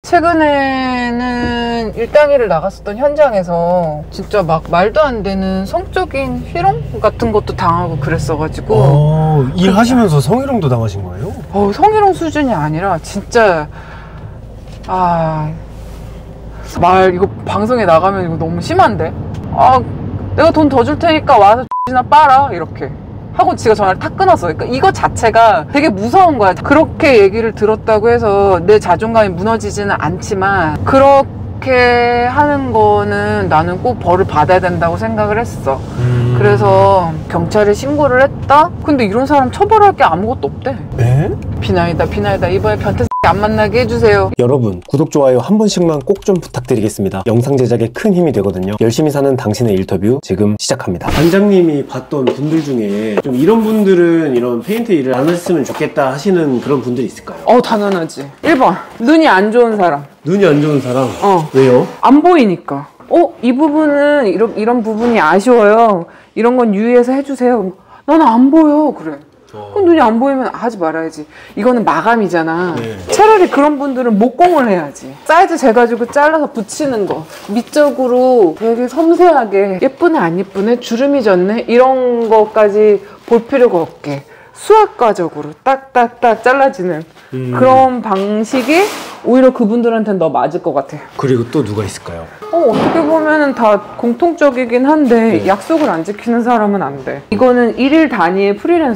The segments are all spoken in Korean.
최근에는 일당일을 나갔었던 현장에서 진짜 막 말도 안 되는 성적인 희롱 같은 것도 당하고 그랬어가지고. 일하시면서 성희롱도 당하신 거예요? 성희롱 수준이 아니라 진짜 이거 방송에 나가면 이거 너무 심한데? 내가 돈 더 줄 테니까 와서 X나 빨아 이렇게 하고 지가 전화를 탁 끊었어. 그러니까 이거 자체가 되게 무서운 거야. 그렇게 얘기를 들었다고 해서 내 자존감이 무너지지는 않지만 그렇게 하는 거는 나는 꼭 벌을 받아야 된다고 생각을 했어. 그래서 경찰에 신고를 했다? 근데 이런 사람 처벌할 게 아무것도 없대. 에? 비나이다 이번에 변태 안 만나게 해주세요. 여러분, 구독, 좋아요 한 번씩만 꼭 좀 부탁드리겠습니다. 영상 제작에 큰 힘이 되거든요. 열심히 사는 당신의 인터뷰 지금 시작합니다. 반장님이 봤던 분들 중에 좀 이런 분들은 이런 페인트 일을 안 했으면 좋겠다 하시는 그런 분들이 있을까요? 당연하지. 1번 눈이 안 좋은 사람. 눈이 안 좋은 사람? 왜요? 안 보이니까. 이 부분은 이런 부분이 아쉬워요. 이런 건 유의해서 해주세요. 난 안 보여. 그래. 그럼 눈이 안 보이면 하지 말아야지. 이거는 마감이잖아. 네. 차라리 그런 분들은 목공을 해야지. 사이즈 재가지고 잘라서 붙이는 거. 밑적으로 되게 섬세하게 예쁘네 안 예쁘네 주름이 졌네 이런 거까지 볼 필요가 없게 수학과적으로 딱딱딱 잘라지는 그런 방식이 오히려 그분들한테는 더 맞을 것 같아요. 그리고 또 누가 있을까요? 어떻게 보면은 다 공통적이긴 한데 네. 약속을 안 지키는 사람은 안 돼. 이거는 일일 단위의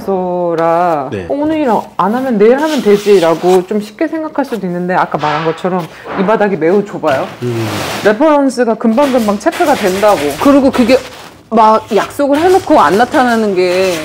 프리랜서라 네. 오늘 일 안 하면 내일 하면 되지 라고 좀 쉽게 생각할 수도 있는데 아까 말한 것처럼 이 바닥이 매우 좁아요. 레퍼런스가 금방금방 체크가 된다고. 그리고 그게 막 약속을 해놓고 안 나타나는 게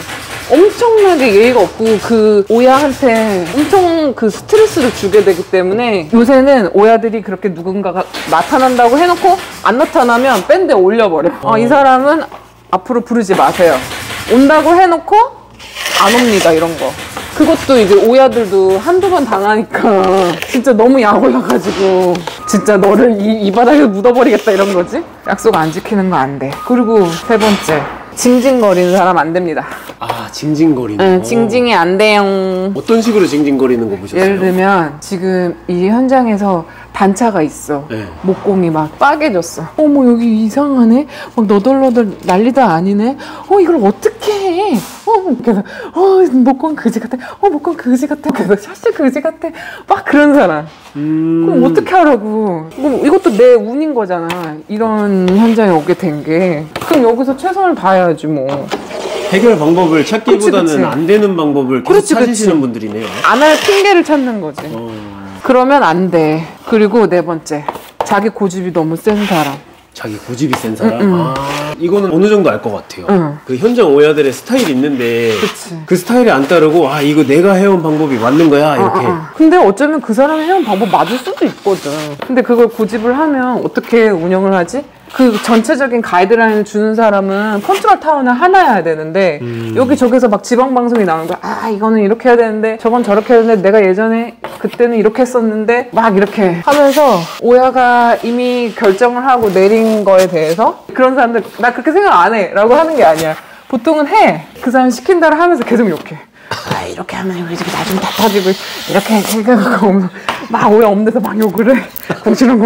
엄청나게 예의가 없고 그 오야한테 엄청 그 스트레스를 주게 되기 때문에 요새는 오야들이 그렇게 누군가가 나타난다고 해놓고 안 나타나면 밴드에 올려버려. 이 사람은 앞으로 부르지 마세요. 온다고 해놓고 안 옵니다 이런 거. 그것도 이제 오야들도 한두 번 당하니까 진짜 너무 약 올라가지고 진짜 너를 이 바닥에 묻어버리겠다 이런 거지. 약속 안 지키는 거 안 돼. 그리고 세 번째, 징징거리는 사람 안 됩니다. 징징거리는 거? 징징이 안 돼요. 어떤 식으로 징징거리는 거 보셨어요? 예를 들면 지금 이 현장에서 단차가 있어. 네. 목공이 막 빠개졌어. 어머 여기 이상하네. 막 너덜너덜 난리도 아니네. 이걸 어떻게 해? 그래서 목공 그지 같아. 목공 그지 같아. 그래서 사실 그지 같아. 막 그런 사람. 그럼 어떻게 하라고? 이것도 내 운인 거잖아. 이런 현장에 오게 된 게. 그럼 여기서 최선을 다해야지 뭐. 해결 방법을 찾기보다는 그치. 안 되는 방법을 계속 찾으시는 분들이네요. 안 할 핑계를 찾는 거지. 그러면 안 돼. 그리고 네 번째, 자기 고집이 너무 센 사람. 자기 고집이 센 사람? 이거는 어느 정도 알 것 같아요. 그 현장 오야들의 스타일이 있는데 그치. 그 스타일에 안 따르고 이거 내가 해온 방법이 맞는 거야 이렇게. 근데 어쩌면 그 사람이 해온 방법 맞을 수도 있거든. 근데 그걸 고집을 하면 어떻게 운영을 하지? 그 전체적인 가이드라인을 주는 사람은 컨트롤 타워는 하나여야 되는데 여기저기서 막 지방방송이 나오는 거야. 이거는 이렇게 해야 되는데 저건 저렇게 해야 되는데 내가 예전에 그때는 이렇게 했었는데 막 이렇게 하면서 오야가 이미 결정을 하고 내린 거에 대해서 그런 사람들 나 그렇게 생각 안 해 라고 하는 게 아니야. 보통은 해. 그 사람 시킨 대로 하면서 계속 욕해. 이렇게 하면 이렇게 나중에 다 터지고 이렇게 생각하고 막 오야 없는 데서 막 욕을 해. 공시렁.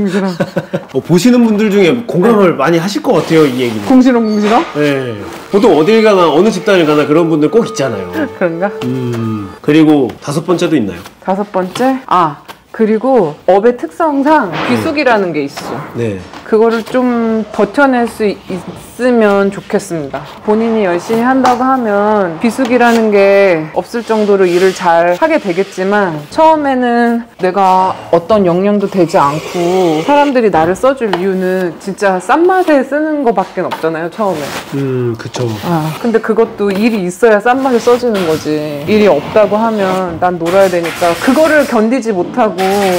보시는 분들 중에 공감을 많이 하실 것 같아요 이 얘기는. 공시렁? 네. 보통 어딜 가나 어느 집단을 가나 그런 분들 꼭 있잖아요. 그런가? 그리고 다섯 번째도 있나요? 다섯 번째? 그리고 업의 특성상 비수기라는 게 있어. 네. 그거를 좀 버텨낼 수 있으면 좋겠습니다. 본인이 열심히 한다고 하면 비수기라는 게 없을 정도로 일을 잘 하게 되겠지만 처음에는 내가 어떤 역량도 되지 않고 사람들이 나를 써줄 이유는 진짜 싼 맛에 쓰는 거밖에 없잖아요 처음에. 그쵸. 근데 그것도 일이 있어야 싼 맛에 써주는 거지. 일이 없다고 하면 난 놀아야 되니까 그거를 견디지 못하고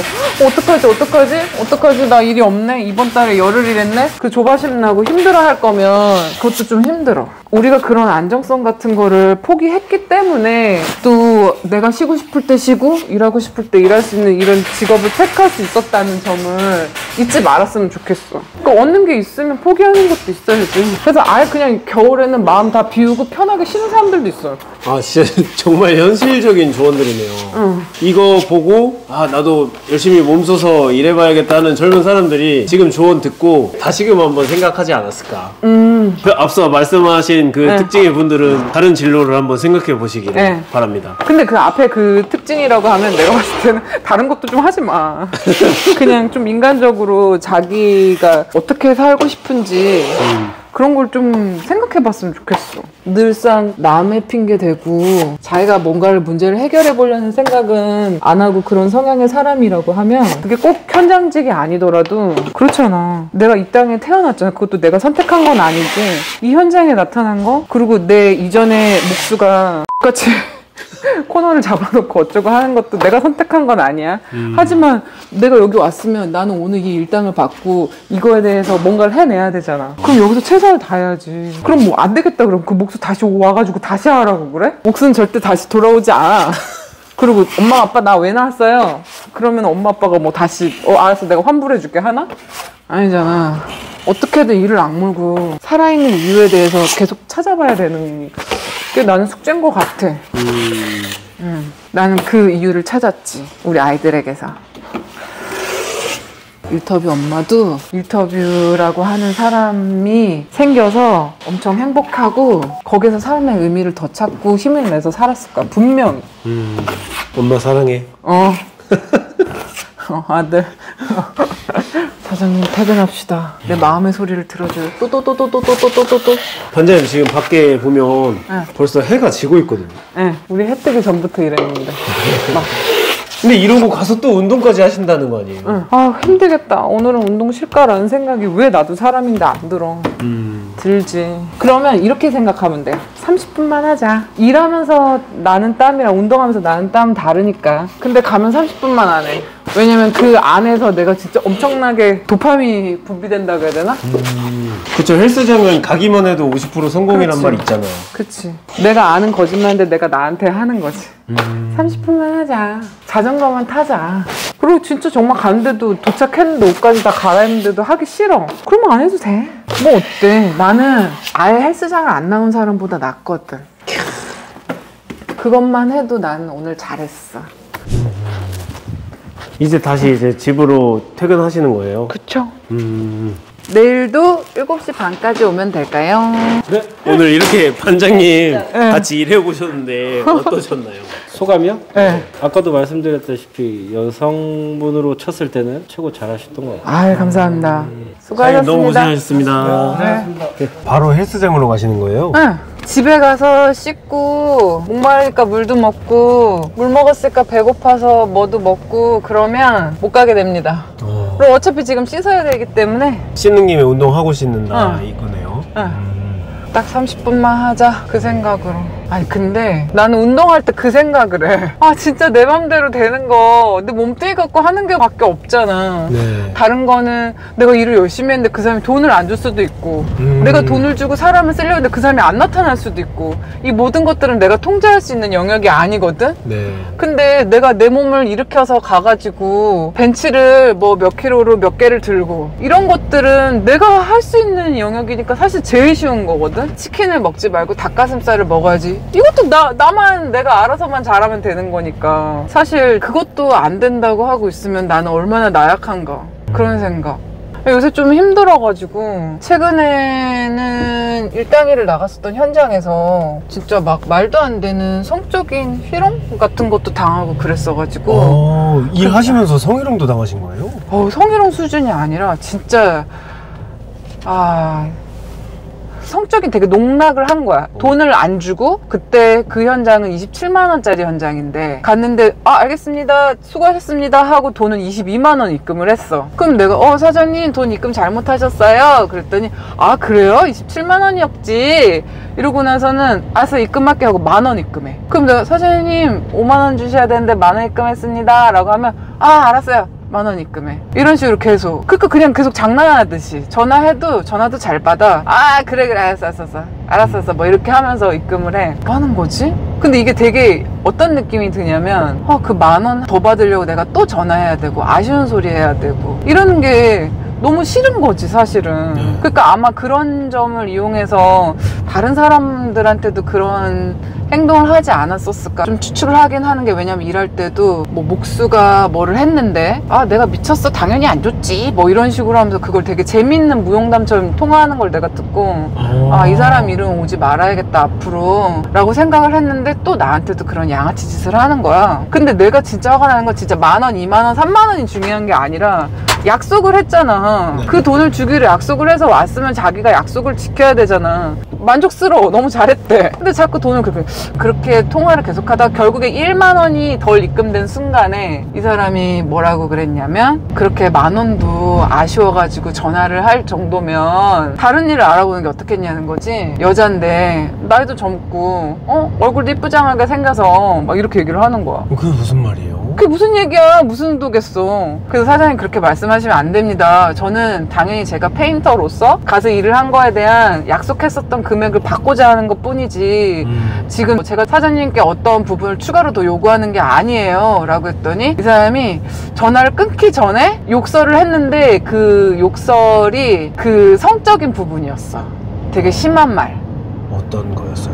어떡하지 나 일이 없네 이번 달에 열흘 일했네. 그 조바심 나고 힘들어 할 거면 그것도 좀 힘들어. 우리가 그런 안정성 같은 거를 포기했기 때문에 또 내가 쉬고 싶을 때 쉬고 일하고 싶을 때 일할 수 있는 이런 직업을 택할 수 있었다는 점을 잊지 말았으면 좋겠어. 그러니까 얻는 게 있으면 포기하는 것도 있어야지. 그래서 아예 그냥 겨울에는 마음 다 비우고 편하게 쉬는 사람들도 있어요. 아 진짜 정말 현실적인 조언들이네요. 응. 이거 보고 아 나도 열심히 몸써서 일해봐야겠다는 젊은 사람들이 지금 조언 듣고 다시금 한번 생각하지 않았을까. 그 앞서 말씀하신 그 네. 특징의 분들은 다른 진로를 한번 생각해 보시기를 네. 바랍니다. 근데 그 앞에 그 특징이라고 하면 내가 봤을 때는 다른 것도 좀 하지 마. 그냥 좀 인간적으로 자기가 어떻게 살고 싶은지 그런 걸 좀 생각해 봤으면 좋겠어. 늘상 남의 핑계 대고 자기가 뭔가를 문제를 해결해 보려는 생각은 안 하고 그런 성향의 사람이라고 하면 그게 꼭 현장직이 아니더라도 그렇잖아. 내가 이 땅에 태어났잖아. 그것도 내가 선택한 건 아니지. 이 현장에 나타난 거 그리고 내 이전의 목수가 똑같이 코너를 잡아놓고 어쩌고 하는 것도 내가 선택한 건 아니야. 하지만 내가 여기 왔으면 나는 오늘 이 일당을 받고 이거에 대해서 뭔가를 해내야 되잖아. 그럼 여기서 최선을 다해야지. 그럼 뭐 안 되겠다 그러면 그 목수 다시 와가지고 다시 하라고 그래? 목수는 절대 다시 돌아오지 않아. 그리고 엄마 아빠 나 왜 나왔어요? 그러면 엄마 아빠가 뭐 다시 알았어 내가 환불해줄게 하나? 아니잖아. 어떻게든 이를 악물고 살아있는 이유에 대해서 계속 찾아봐야 되는 게 나는 숙제인 것 같아. 나는 그 이유를 찾았지. 우리 아이들에게서. 일터뷰 엄마도 일터뷰라고 하는 사람이 생겨서 엄청 행복하고 거기서 삶의 의미를 더 찾고 힘을 내서 살았을 거야. 분명히. 엄마 사랑해. 아들. 사장님 퇴근합시다. 내 마음의 소리를 들어줘요. 또. 반장님 지금 밖에 보면 네. 벌써 해가 지고 있거든요. 네, 우리 해 뜨기 전부터 일했는데. 막. 근데 이러고 가서 또 운동까지 하신다는 거 아니에요? 응. 아 힘들겠다. 오늘은 운동 쉴까라는 생각이 왜 나도 사람인데 안 들어. 들지. 그러면 이렇게 생각하면 돼. 30분만 하자. 일하면서 나는 땀이랑 운동하면서 나는 땀 다르니까. 근데 가면 30분만 안 해. 왜냐면 그 안에서 내가 진짜 엄청나게 도파민이 분비된다고 해야 되나? 그쵸. 헬스장은 가기만 해도 50% 성공이란 그렇지. 말 있잖아요. 그치. 내가 아는 거짓말인데 내가 나한테 하는 거지. 30분만 하자. 자전거만 타자. 그리고 진짜 정말 가는데도 도착했는데 옷까지 다 갈아입는데도 하기 싫어. 그러면 안 해도 돼. 뭐 어때? 나는 아예 헬스장을 안 나온 사람보다 낫거든. 그것만 해도 나는 오늘 잘했어. 이제 다시 이제 집으로 퇴근하시는 거예요? 그쵸? 내일도 7시 반까지 오면 될까요? 네? 오늘 이렇게 반장님 같이 일해보셨는데 어떠셨나요? 소감이요? 네. 아까도 말씀드렸다시피 여성분으로 쳤을 때는 최고 잘하셨던 것 같아요. 아유, 감사합니다. 사장님 너무 수고하셨습니다. 고생하셨습니다. 네. 바로 헬스장으로 가시는 거예요? 응. 집에 가서 씻고 목마르니까 물도 먹고 물 먹었으니까 배고파서 뭐도 먹고 그러면 못 가게 됩니다. 그리고 어차피 지금 씻어야 되기 때문에 씻는 김에 운동하고 씻는다 응. 이거네요. 딱 30분만 하자 그 생각으로. 아니 근데 나는 운동할 때 그 생각을 해. 아 진짜 내 맘대로 되는 거 내 몸뚱이 갖고 하는 게 밖에 없잖아. 네. 다른 거는 내가 일을 열심히 했는데 그 사람이 돈을 안 줄 수도 있고 내가 돈을 주고 사람을 쓰려고 했는데 그 사람이 안 나타날 수도 있고 이 모든 것들은 내가 통제할 수 있는 영역이 아니거든. 네. 근데 내가 내 몸을 일으켜서 가가지고 벤치를 뭐 몇 킬로로 몇 개를 들고 이런 것들은 내가 할 수 있는 영역이니까 사실 제일 쉬운 거거든. 치킨을 먹지 말고 닭가슴살을 먹어야지. 이것도 나만 내가 알아서만 잘하면 되는 거니까 사실 그것도 안 된다고 하고 있으면 나는 얼마나 나약한가 그런 생각. 요새 좀 힘들어가지고 최근에는 일당일을 나갔었던 현장에서 진짜 막 말도 안 되는 성적인 희롱 같은 것도 당하고 그랬어가지고 일하시면서 성희롱도 당하신 거예요? 성희롱 수준이 아니라 진짜 성적인 되게 농락을 한 거야. 돈을 안 주고 그때 그 현장은 27만 원짜리 현장인데 갔는데 알겠습니다 수고하셨습니다 하고 돈은 22만 원 입금을 했어. 그럼 내가 사장님 돈 입금 잘못하셨어요 그랬더니 그래요? 27만 원이었지 이러고 나서는 알았어 입금할게 하고 10,000원 입금해. 그럼 내가 사장님 5만 원 주셔야 되는데 10,000원 입금했습니다 라고 하면 알았어요 10,000원 입금해. 이런 식으로 계속. 그러니까 그냥 계속 장난하듯이 전화해도 전화도 잘 받아. 아 그래 알았어 뭐 이렇게 하면서 입금을 해. 뭐 하는 거지? 근데 이게 되게 어떤 느낌이 드냐면 그 10,000원 더 받으려고 내가 또 전화해야 되고 아쉬운 소리 해야 되고 이러는 게 너무 싫은 거지 사실은. 그러니까 아마 그런 점을 이용해서 다른 사람들한테도 그런 행동을 하지 않았었을까 좀 추측을 하긴 하는 게, 왜냐면 일할 때도 뭐 목수가 뭐를 했는데 아 내가 미쳤어 당연히 안 줬지 뭐 이런 식으로 하면서 그걸 되게 재밌는 무용담처럼 통화하는 걸 내가 듣고 아 이 사람 이름 오지 말아야겠다 앞으로 라고 생각을 했는데, 또 나한테도 그런 양아치 짓을 하는 거야. 근데 내가 진짜 화가 나는 건 진짜 10,000원, 20,000원, 30,000원이 중요한 게 아니라 약속을 했잖아. 그 돈을 주기로 약속을 해서 왔으면 자기가 약속을 지켜야 되잖아. 만족스러워. 너무 잘했대. 근데 자꾸 돈을 그렇게 통화를 계속하다 결국에 10,000원이 덜 입금된 순간에 이 사람이 뭐라고 그랬냐면, 그렇게 10,000원도 아쉬워가지고 전화를 할 정도면 다른 일을 알아보는 게 어떻겠냐는 거지. 여잔데 나이도 젊고 얼굴도 이쁘장하게 생겨서 막 이렇게 얘기를 하는 거야. 그게 무슨 말이에요? 그게 무슨 얘기야? 무슨 도겠어. 그래서 사장님 그렇게 말씀하시면 안 됩니다. 저는 당연히 제가 페인터로서 가서 일을 한 거에 대한 약속했었던 금액을 받고자 하는 것 뿐이지 지금 제가 사장님께 어떤 부분을 추가로 더 요구하는 게 아니에요 라고 했더니, 이 사람이 전화를 끊기 전에 욕설을 했는데 그 욕설이 그 성적인 부분이었어. 되게 심한 말. 어떤 거였어요?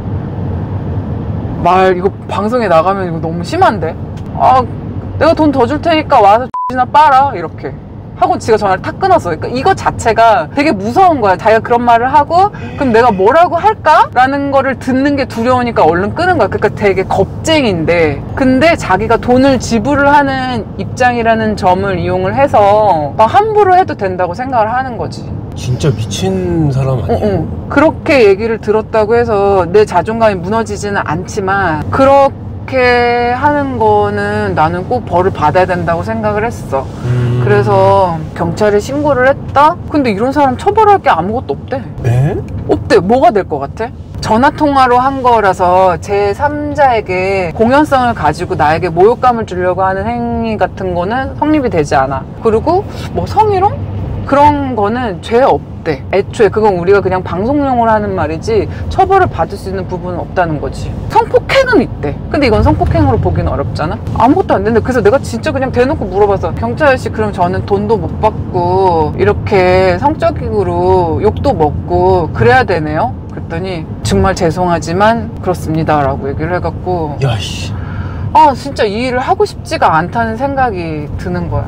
말 이거 방송에 나가면 이거 너무 심한데? 아 내가 돈 더 줄 테니까 와서 X나 빨아 이렇게 하고 지가 전화를 탁 끊었어. 그러니까 이거 자체가 되게 무서운 거야. 자기가 그런 말을 하고 그럼 내가 뭐라고 할까? 라는 거를 듣는 게 두려우니까 얼른 끄는 거야. 그러니까 되게 겁쟁인데, 근데 자기가 돈을 지불을 하는 입장이라는 점을 이용을 해서 막 함부로 해도 된다고 생각을 하는 거지. 진짜 미친 사람 아니에요? 그렇게 얘기를 들었다고 해서 내 자존감이 무너지지는 않지만 그렇게 하는 거는 나는 꼭 벌을 받아야 된다고 생각을 했어. 그래서 경찰에 신고를 했다? 근데 이런 사람 처벌할 게 아무것도 없대. 에? 없대. 뭐가 될 것 같아? 전화통화로 한 거라서 제3자에게 공연성을 가지고 나에게 모욕감을 주려고 하는 행위 같은 거는 성립이 되지 않아. 그리고 뭐 성희롱? 그런 거는 죄 없대. 애초에 그건 우리가 그냥 방송용으로 하는 말이지 처벌을 받을 수 있는 부분은 없다는 거지. 성폭행은 있대. 근데 이건 성폭행으로 보기는 어렵잖아. 아무것도 안 되는데. 그래서 내가 진짜 그냥 대놓고 물어봐서, 경찰 아저씨 그럼 저는 돈도 못 받고 이렇게 성적으로 욕도 먹고 그래야 되네요? 그랬더니 정말 죄송하지만 그렇습니다 라고 얘기를 해갖고, 야이씨, 진짜 이 일을 하고 싶지가 않다는 생각이 드는 거야.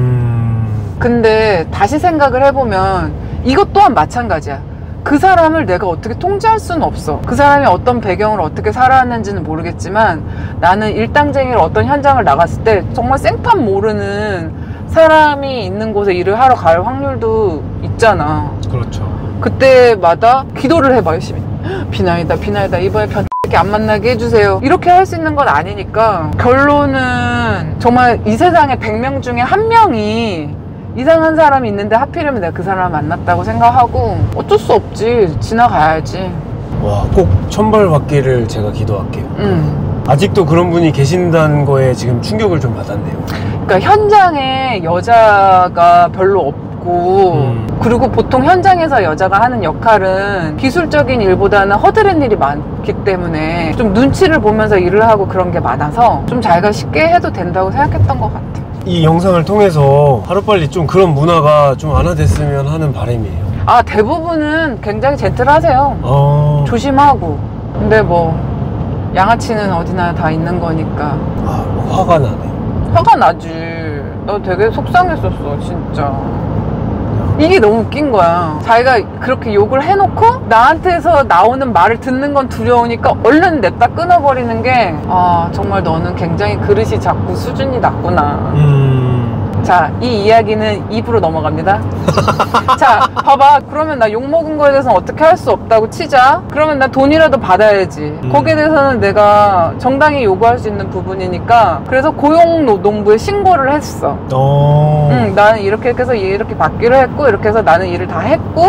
근데 다시 생각을 해보면 이것 또한 마찬가지야. 그 사람을 내가 어떻게 통제할 수는 없어. 그 사람이 어떤 배경을 어떻게 살아왔는지는 모르겠지만 나는 일당쟁이로 어떤 현장을 나갔을 때 정말 생판 모르는 사람이 있는 곳에 일을 하러 갈 확률도 있잖아. 그렇죠. 그때마다 기도를 해봐 열심히. 비나이다 이번에 변태끼 안 만나게 해주세요. 이렇게 할 수 있는 건 아니니까 결론은 정말 이 세상에 100명 중에 1명이 이상한 사람이 있는데 하필이면 내가 그 사람을 만났다고 생각하고 어쩔 수 없지. 지나가야지. 와, 꼭 천벌받기를 제가 기도할게요. 아직도 그런 분이 계신다는 거에 지금 충격을 좀 받았네요. 그러니까 현장에 여자가 별로 없고 그리고 보통 현장에서 여자가 하는 역할은 기술적인 일보다는 허드렛 일이 많기 때문에 좀 눈치를 보면서 일을 하고 그런 게 많아서 좀 자기가 쉽게 해도 된다고 생각했던 것 같아. 이 영상을 통해서 하루빨리 좀 그런 문화가 좀 완화됐으면 하는 바람이에요. 대부분은 굉장히 젠틀하세요. 조심하고. 근데 뭐 양아치는 어디나 다 있는 거니까. 화가 나네. 화가 나지. 나 되게 속상했었어 진짜. 이게 너무 웃긴 거야. 자기가 그렇게 욕을 해놓고 나한테서 나오는 말을 듣는 건 두려우니까 얼른 냅다 끊어버리는 게, 정말 너는 굉장히 그릇이 작고 수준이 낮구나. 자, 이 이야기는 입으로 넘어갑니다. 자, 봐봐. 그러면 나 욕먹은 거에 대해서는 어떻게 할 수 없다고 치자. 그러면 나 돈이라도 받아야지. 거기에 대해서는 내가 정당히 요구할 수 있는 부분이니까. 그래서 고용노동부에 신고를 했어. 나는 이렇게 해서 이렇게 받기로 했고, 이렇게 해서 나는 일을 다 했고,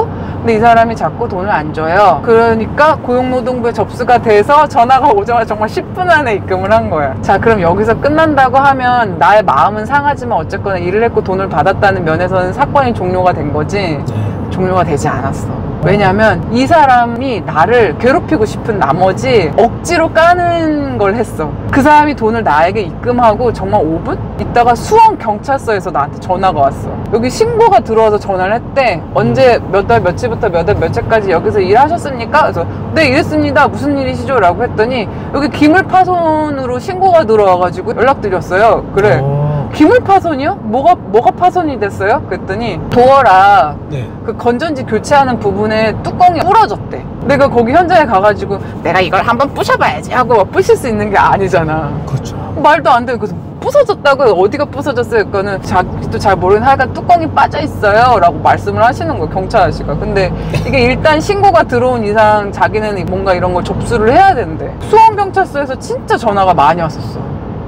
근데 이 사람이 자꾸 돈을 안 줘요. 그러니까 고용노동부에 접수가 돼서 전화가 오자마자 정말 10분 안에 입금을 한 거야. 자, 그럼 여기서 끝난다고 하면 나의 마음은 상하지만 어쨌거나 일을 했고 돈을 받았다는 면에서는 사건이 종료가 된 거지. 종료가 되지 않았어. 왜냐면 이 사람이 나를 괴롭히고 싶은 나머지 억지로 까는 걸 했어. 그 사람이 돈을 나에게 입금하고 정말 5분 있다가 수원 경찰서에서 나한테 전화가 왔어. 여기 신고가 들어와서 전화를 했대. 언제 몇 월 며칠부터 몇 월 며칠까지 여기서 일하셨습니까? 그래서 네, 일했습니다. 무슨 일이시죠? 라고 했더니 여기 기물파손으로 신고가 들어와가지고 연락드렸어요. 그래. 기물파손이요? 뭐가 파손이 됐어요? 그랬더니 도어락 그 건전지 교체하는 부분에 뚜껑이 부러졌대. 내가 거기 현장에 가가지고 내가 이걸 한번 부셔봐야지 하고 막 부실 수 있는 게 아니잖아. 그렇죠. 말도 안 돼. 그래서 부서졌다고. 어디가 부서졌어요? 그거는 자기도 잘 모르는 하여간 뚜껑이 빠져 있어요 라고 말씀을 하시는 거야, 경찰 아저씨가. 근데 이게 일단 신고가 들어온 이상 자기는 뭔가 이런 걸 접수를 해야 된대. 수원경찰서에서 진짜 전화가 많이 왔었어.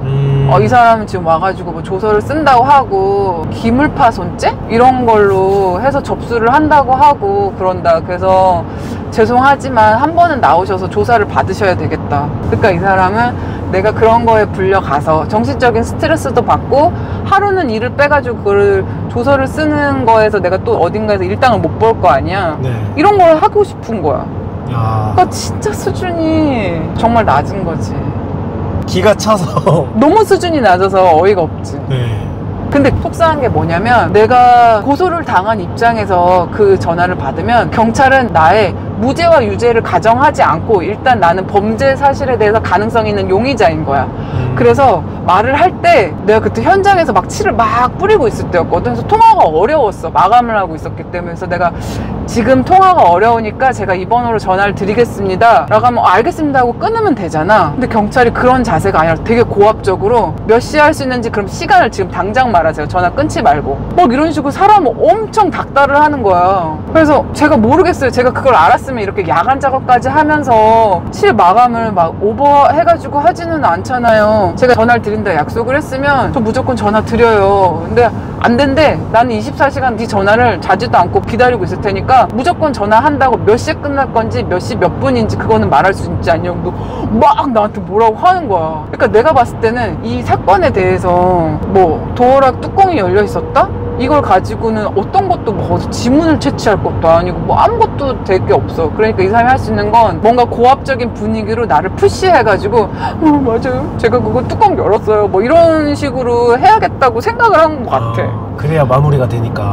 이 사람은 지금 와가지고 뭐 조서를 쓴다고 하고 기물파손죄? 이런 걸로 해서 접수를 한다고 하고 그런다. 그래서 죄송하지만 한 번은 나오셔서 조사를 받으셔야 되겠다. 그러니까 이 사람은 내가 그런 거에 불려가서 정신적인 스트레스도 받고 하루는 일을 빼가지고 그걸 조서를 쓰는 거에서 내가 또 어딘가에서 일당을 못 벌 거 아니야. 이런 걸 하고 싶은 거야. 그러니까 진짜 수준이 정말 낮은 거지. 기가 차서 너무 수준이 낮아서 어이가 없지. 근데 속상한 게 뭐냐면 내가 고소를 당한 입장에서 그 전화를 받으면 경찰은 나의 무죄와 유죄를 가정하지 않고 일단 나는 범죄 사실에 대해서 가능성 있는 용의자인 거야. 그래서 말을 할 때 내가 그때 현장에서 막 치를 막 뿌리고 있을 때였거든. 그래서 통화가 어려웠어. 마감을 하고 있었기 때문에. 그래서 내가 지금 통화가 어려우니까 제가 이 번호로 전화를 드리겠습니다 라고 하면 알겠습니다 하고 끊으면 되잖아. 근데 경찰이 그런 자세가 아니라 되게 고압적으로 몇 시에 할 수 있는지 그럼 시간을 지금 당장 말하세요. 전화 끊지 말고. 막 이런 식으로 사람을 엄청 닥달을 하는 거야. 그래서 제가 모르겠어요. 제가 그걸 알았으면 이렇게 야간 작업까지 하면서 실 마감을 막 오버 해가지고 하지는 않잖아요. 제가 전화를 드린다 약속을 했으면 저 무조건 전화 드려요. 근데 안 된대. 나는 24시간 네 전화를 자지도 않고 기다리고 있을 테니까 무조건 전화한다고 몇 시에 끝날 건지 몇 시 몇 분인지 그거는 말할 수 있지 않냐고 막 나한테 뭐라고 하는 거야. 그러니까 내가 봤을 때는 이 사건에 대해서 뭐 도어락 뚜껑이 열려 있었다? 이걸 가지고는 어떤 것도 뭐 지문을 채취할 것도 아니고 뭐 아무것도 될 게 없어. 그러니까 이 사람이 할 수 있는 건 뭔가 고압적인 분위기로 나를 푸시해가지고 맞아요, 제가 그거 뚜껑 열었어요 뭐 이런 식으로 해야겠다고 생각을 한 것 같아. 그래야 마무리가 되니까.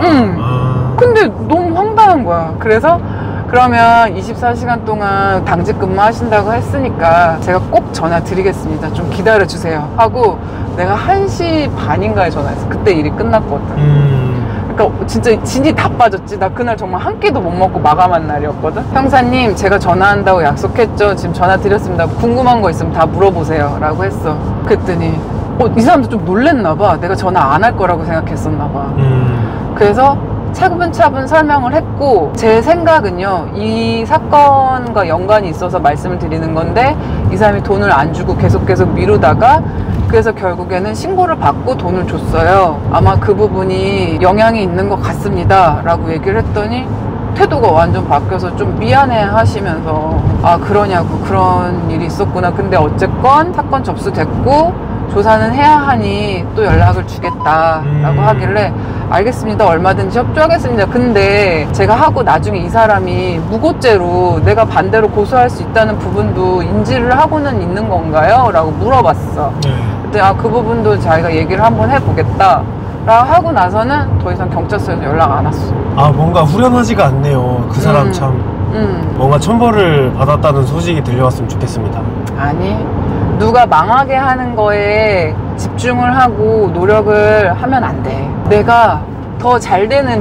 근데 너무 황당한 거야. 그래서 그러면 24시간 동안 당직 근무하신다고 했으니까 제가 꼭 전화 드리겠습니다. 좀 기다려주세요 하고 내가 1시 반인가에 전화했어. 그때 일이 끝났거든. 그러니까 진짜 진이 다 빠졌지. 나 그날 정말 한 끼도 못 먹고 마감한 날이었거든. 형사님, 제가 전화한다고 약속했죠. 지금 전화 드렸습니다. 궁금한 거 있으면 다 물어보세요 라고 했어. 그랬더니 이 사람도 좀 놀랬나 봐. 내가 전화 안 할 거라고 생각했었나 봐. 그래서 차분차분 설명을 했고, 제 생각은요, 이 사건과 연관이 있어서 말씀을 드리는 건데 이 사람이 돈을 안 주고 계속 미루다가 그래서 결국에는 신고를 받고 돈을 줬어요. 아마 그 부분이 영향이 있는 것 같습니다 라고 얘기를 했더니 태도가 완전 바뀌어서 좀 미안해 하시면서 아 그러냐고, 그런 일이 있었구나. 근데 어쨌건 사건 접수됐고 조사는 해야 하니 또 연락을 주겠다 라고 하길래 알겠습니다, 얼마든지 협조하겠습니다. 근데 제가 하고 나중에 이 사람이 무고죄로 내가 반대로 고소할 수 있다는 부분도 인지를 하고는 있는 건가요? 라고 물어봤어. 그때 그 부분도 자기가 얘기를 한번 해보겠다 라고 하고 나서는 더 이상 경찰서에서 연락 안 왔어. 뭔가 후련하지가 않네요. 그 사람 참 뭔가 천벌을 받았다는 소식이 들려왔으면 좋겠습니다. 아니, 누가 망하게 하는 거에 집중을 하고 노력을 하면 안 돼. 내가 더 잘 되는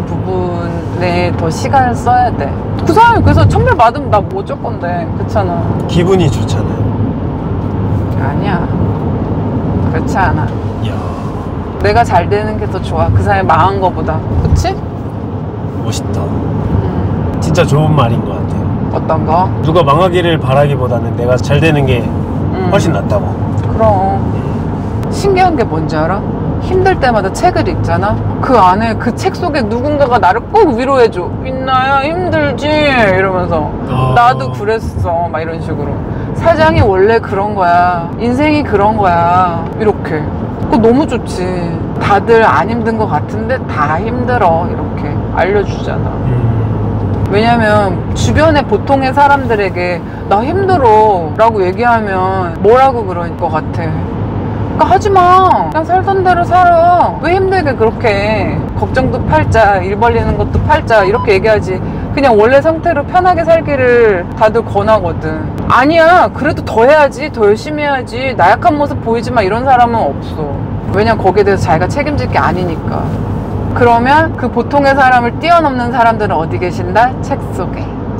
부분에 더 시간을 써야 돼. 그 사람이 그래서 천벌 받으면 나 뭐 어쩔 건데. 그렇잖아. 기분이 좋잖아요. 아니야, 그렇지 않아. 이야, 내가 잘 되는 게 더 좋아, 그 사람이 망한 거보다. 그치? 멋있다. 진짜 좋은 말인 것 같아요. 어떤 거? 누가 망하기를 바라기보다는 내가 잘 되는 게 훨씬 낫다고. 그럼 신기한 게 뭔지 알아? 힘들 때마다 책을 읽잖아. 그 안에 그 책 속에 누군가가 나를 꼭 위로해줘. 민나야 힘들지? 이러면서 나도 그랬어. 막 이런 식으로. 사장이 원래 그런 거야. 인생이 그런 거야. 이렇게. 그거 너무 좋지. 다들 안 힘든 것 같은데 다 힘들어. 이렇게 알려주잖아. 왜냐면 주변의 보통의 사람들에게 나 힘들어 라고 얘기하면 뭐라고 그럴 것 같아. 그러니까 하지마. 그냥 살던 대로 살아. 왜 힘들게 그렇게 걱정도 팔자 일 벌리는 것도 팔자 이렇게 얘기하지. 그냥 원래 상태로 편하게 살기를 다들 권하거든. 아니야 그래도 더 해야지 더 열심히 해야지 나약한 모습 보이지 마 이런 사람은 없어. 왜냐면 거기에 대해서 자기가 책임질 게 아니니까. 그러면 그 보통의 사람을 뛰어넘는 사람들은 어디 계신다? 책 속에.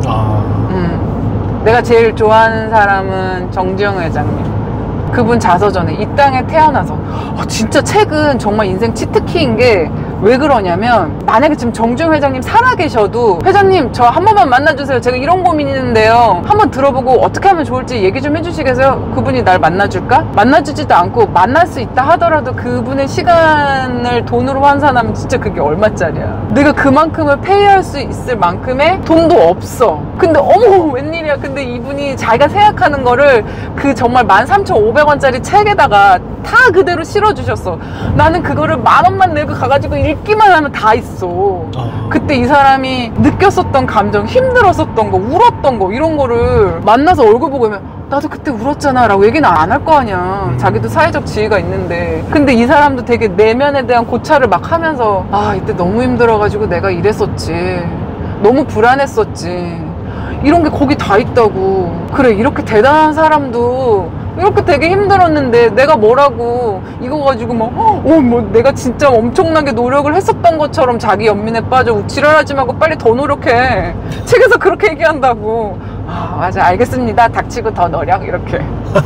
내가 제일 좋아하는 사람은 정지영 회장님. 그분 자서전에 이 땅에 태어나서 진짜 책은 정말 인생 치트키인 게 왜 그러냐면 만약에 지금 정지영 회장님 살아계셔도 회장님 저 한 번만 만나주세요. 제가 이런 고민이 있는데요. 한번 들어보고 어떻게 하면 좋을지 얘기 좀 해주시겠어요? 그분이 날 만나줄까? 만나주지도 않고 만날 수 있다 하더라도 그분의 시간을 돈으로 환산하면 진짜 그게 얼마짜리야. 내가 그만큼을 페이할 수 있을 만큼의 돈도 없어. 근데 어머 웬일이야. 근데 이분이 자기가 생각하는 거를 그 정말 13,500원짜리 책에다가 다 그대로 실어주셨어. 나는 그거를 10,000원만 내고 가가지고 읽기만 하면 다 있어. 그때 이 사람이 느꼈었던 감정, 힘들었었던 거, 울었던 거 이런 거를 만나서 얼굴 보고 하면 나도 그때 울었잖아 라고 얘기는 안 할 거 아니야. 자기도 사회적 지위가 있는데. 근데 이 사람도 되게 내면에 대한 고찰을 막 하면서 이때 너무 힘들어가지고 내가 이랬었지. 너무 불안했었지. 이런 게 거기 다 있다고. 그래 이렇게 대단한 사람도 이렇게 되게 힘들었는데 내가 뭐라고 이거 가지고 뭐 내가 진짜 엄청나게 노력을 했었던 것처럼 자기 연민에 빠져 지랄하지 말고 빨리 더 노력해. 책에서 그렇게 얘기한다고. 맞아 알겠습니다. 닥치고 더 노력 이렇게.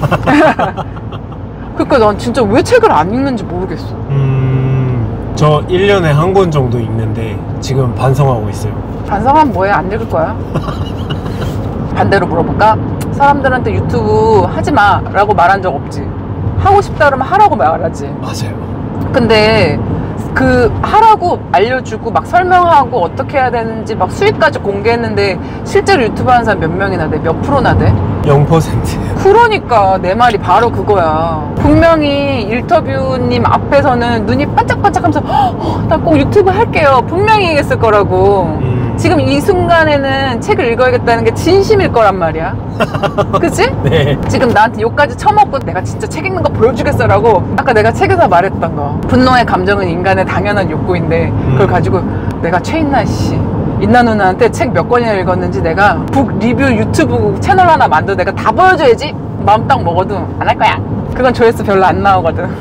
그러니까 난 진짜 왜 책을 안 읽는지 모르겠어. 저 1년에 한 권 정도 읽는데 지금 반성하고 있어요. 반성하면 뭐해? 안 읽을 거야. 반대로 물어볼까? 사람들한테 유튜브 하지 마 라고 말한 적 없지. 하고 싶다 그러면 하라고 말하지. 맞아요. 근데 그 하라고 알려주고 막 설명하고 어떻게 해야 되는지 막 수익까지 공개했는데 실제로 유튜브 하는 사람 몇 명이나 돼? 몇 프로나 돼? 0%. 그러니까 내 말이 바로 그거야. 분명히 인터뷰님 앞에서는 눈이 반짝반짝하면서 나 꼭 유튜브 할게요 분명히 얘기했을 거라고. 지금 이 순간에는 책을 읽어야겠다는 게 진심일 거란 말이야. 그치? 네. 지금 나한테 욕까지 처먹고 내가 진짜 책 읽는 거 보여주겠어 라고 아까 내가 책에서 말했던 거. 분노의 감정은 인간의 당연한 욕구인데 그걸 가지고 내가 최인나 씨 인나 누나한테 책 몇 권이나 읽었는지 내가 북 리뷰 유튜브 채널 하나 만들어 내가 다 보여줘야지 마음 딱 먹어도 안 할 거야. 그건 조회수 별로 안 나오거든.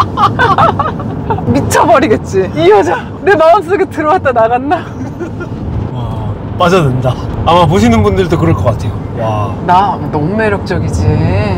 미쳐버리겠지. 이 여자 내 마음속에 들어왔다 나갔나? 빠져든다. 아마 보시는 분들도 그럴 것 같아요. 와. 나 너무 매력적이지.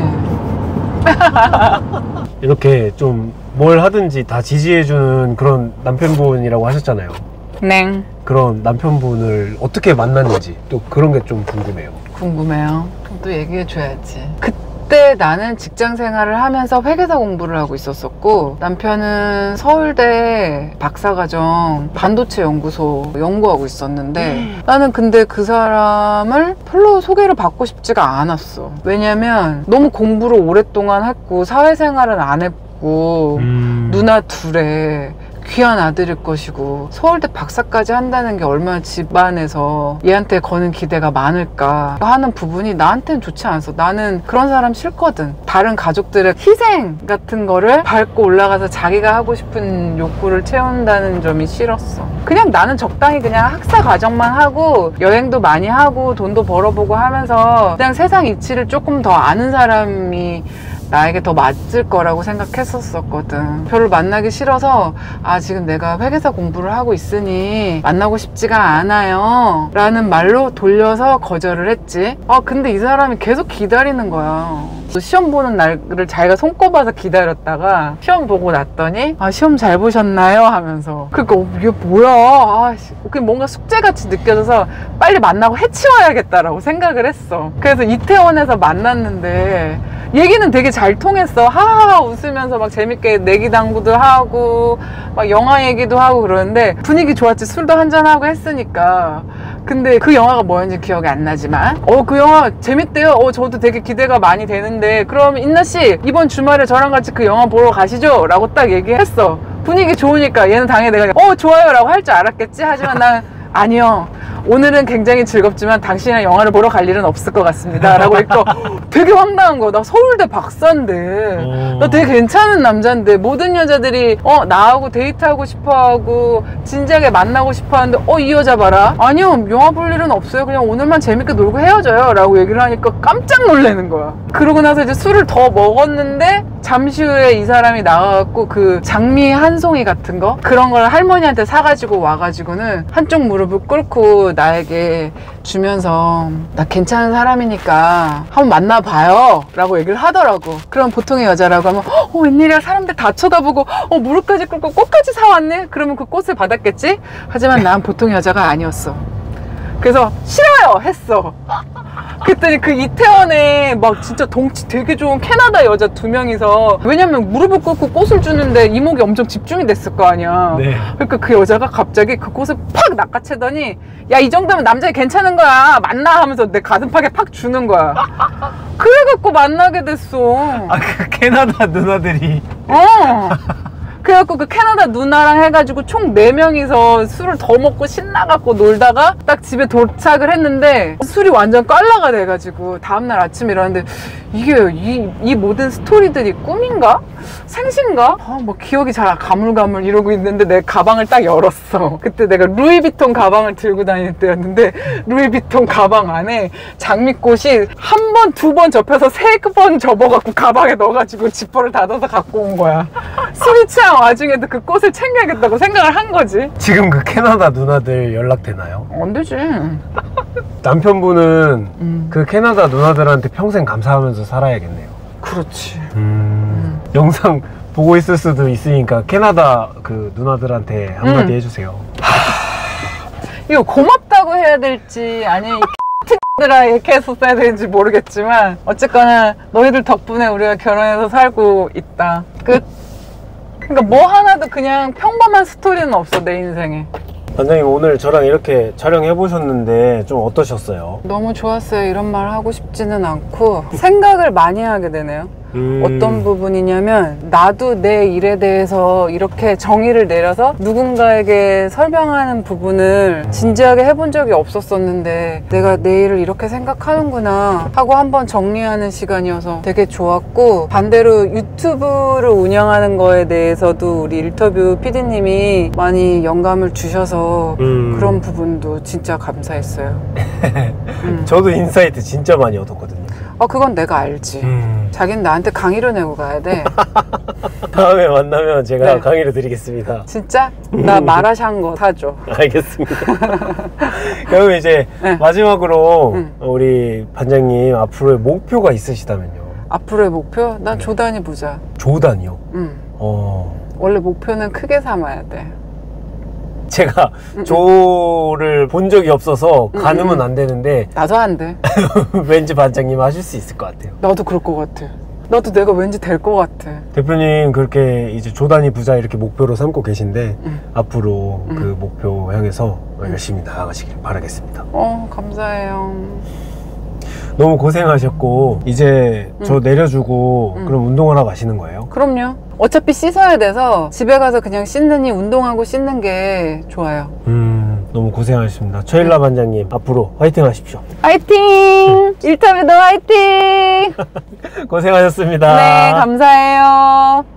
이렇게 좀 뭘 하든지 다 지지해주는 그런 남편분이라고 하셨잖아요. 네. 그런 남편분을 어떻게 만났는지 또 그런 게 좀 궁금해요. 궁금해요. 또 얘기해줘야지. 그때 나는 직장 생활을 하면서 회계사 공부를 하고 있었었고 남편은 서울대 박사과정 반도체 연구소 연구하고 있었는데 나는 근데 그 사람을 별로 소개를 받고 싶지가 않았어. 왜냐면 너무 공부를 오랫동안 했고 사회생활은 안 했고 누나 둘에 귀한 아들일 것이고 서울대 박사까지 한다는 게 얼마나 집안에서 얘한테 거는 기대가 많을까 하는 부분이 나한테는 좋지 않았어. 나는 그런 사람 싫거든. 다른 가족들의 희생 같은 거를 밟고 올라가서 자기가 하고 싶은 욕구를 채운다는 점이 싫었어. 그냥 나는 적당히 그냥 학사 과정만 하고 여행도 많이 하고 돈도 벌어보고 하면서 그냥 세상 이치를 조금 더 아는 사람이 나에게 더 맞을 거라고 생각했었거든. 별로 만나기 싫어서 지금 내가 회계사 공부를 하고 있으니 만나고 싶지가 않아요 라는 말로 돌려서 거절을 했지. 근데 이 사람이 계속 기다리는 거야. 시험 보는 날을 자기가 손꼽아서 기다렸다가 시험 보고 났더니 시험 잘 보셨나요? 하면서 그러니까 이게 뭐야. 그게 뭔가 숙제같이 느껴져서 빨리 만나고 해치워야겠다라고 생각을 했어. 그래서 이태원에서 만났는데 얘기는 되게 잘 통했어. 하하하 웃으면서 막 재밌게 내기당구도 하고 막 영화 얘기도 하고 그러는데 분위기 좋았지. 술도 한잔하고 했으니까. 근데 그 영화가 뭐였는지 기억이 안 나지만 그 영화 재밌대요. 저도 되게 기대가 많이 되는데 그럼 인나씨 이번 주말에 저랑 같이 그 영화 보러 가시죠? 라고 딱 얘기했어. 분위기 좋으니까 얘는 당연히 내가 좋아요 라고 할 줄 알았겠지. 하지만 난 아니요, 오늘은 굉장히 즐겁지만 당신이랑 영화를 보러 갈 일은 없을 것 같습니다 라고 했고 되게 황당한 거. 나 서울대 박사인데 나 되게 괜찮은 남자인데 모든 여자들이 나하고 데이트하고 싶어하고 진지하게 만나고 싶어하는데 이 여자 봐라, 아니요 영화 볼 일은 없어요, 그냥 오늘만 재밌게 놀고 헤어져요 라고 얘기를 하니까 깜짝 놀라는 거야. 그러고 나서 이제 술을 더 먹었는데 잠시 후에 이 사람이 나와갖고 그 장미 한 송이 같은 거 그런 걸 할머니한테 사가지고 와가지고는 한쪽 무릎을 꿇고 나에게 주면서 나 괜찮은 사람이니까 한번 만나봐요 라고 얘기를 하더라고. 그럼 보통의 여자라고 하면 웬일이야, 사람들 다 쳐다보고 무릎까지 꿇고 꽃까지 사왔네? 그러면 그 꽃을 받았겠지? 하지만 난 보통 여자가 아니었어. 그래서 싫어요 했어. 그랬더니 그 이태원에 막 진짜 덩치 되게 좋은 캐나다 여자 2명이서, 왜냐면 무릎을 꿇고 꽃을 주는데 이목이 엄청 집중이 됐을 거 아니야. 네. 그러니까 그 여자가 갑자기 그 꽃을 팍 낚아채더니 야, 이 정도면 남자애 괜찮은 거야 만나 하면서 내 가슴팍에 팍 주는 거야. 그래갖고 만나게 됐어. 그 캐나다 누나들이. 그래갖고 그 캐나다 누나랑 해가지고 총 4명이서 술을 더 먹고 신나갖고 놀다가 딱 집에 도착을 했는데 술이 완전 깔라가 돼가지고 다음날 아침에 일어났는데 이게 이 모든 스토리들이 꿈인가? 생신가? 뭐 기억이 잘 가물가물 이러고 있는데 내 가방을 딱 열었어. 그때 내가 루이비통 가방을 들고 다닐 때였는데 루이비통 가방 안에 장미꽃이 한 번, 2번 접혀서 3번 접어갖고 가방에 넣어가지고 지퍼를 닫아서 갖고 온 거야. 술이 취한 와중에도 그 꽃을 챙겨야겠다고 생각을 한 거지. 지금 그 캐나다 누나들 연락되나요? 안 되지. 남편분은 그 캐나다 누나들한테 평생 감사하면서 살아야겠네요. 그렇지. 영상 보고 있을 수도 있으니까 캐나다 그 누나들한테 한마디 해주세요. 이거 고맙다고 해야 될지 아니면 들아 이렇게 했었어야 되는지 모르겠지만 어쨌거나 너희들 덕분에 우리가 결혼해서 살고 있다. 끝. 그러니까 뭐 하나도 그냥 평범한 스토리는 없어 내 인생에. 반장님, 오늘 저랑 이렇게 촬영해 보셨는데 좀 어떠셨어요? 너무 좋았어요. 이런 말 하고 싶지는 않고 생각을 많이 하게 되네요. 어떤 부분이냐면 나도 내 일에 대해서 이렇게 정의를 내려서 누군가에게 설명하는 부분을 진지하게 해본 적이 없었었는데 내가 내 일을 이렇게 생각하는구나 하고 한번 정리하는 시간이어서 되게 좋았고, 반대로 유튜브를 운영하는 거에 대해서도 우리 일터뷰 PD님이 많이 영감을 주셔서 그런 부분도 진짜 감사했어요. 저도 인사이트 진짜 많이 얻었거든요. 그건 내가 알지. 자기는 나한테 강의를 내고 가야 돼. 다음에 만나면 제가 네. 강의를 드리겠습니다. 진짜? 나 마라샹궈 사줘. 알겠습니다. 그럼 이제 네. 마지막으로 우리 반장님 앞으로의 목표가 있으시다면요? 앞으로의 목표? 난 조단위 부자. 조단이요? 원래 목표는 크게 삼아야 돼. 제가 조를 본 적이 없어서 가늠은 안 되는데 나도 안 돼. 왠지 반장님 하실 수 있을 것 같아요. 나도 그럴 것 같아. 나도 내가 왠지 될 것 같아. 대표님 그렇게 이제 조단위 부자 이렇게 목표로 삼고 계신데 앞으로 그 목표 향해서 열심히 나아가시길 바라겠습니다. 감사해요. 너무 고생하셨고 이제 저 내려주고 그럼 운동하러 가시는 거예요? 그럼요. 어차피 씻어야 돼서 집에 가서 그냥 씻느니 운동하고 씻는 게 좋아요. 너무 고생하셨습니다. 최일라 반장님 앞으로 화이팅 하십시오. 화이팅! 일터뷰도 화이팅! 고생하셨습니다. 네, 감사해요.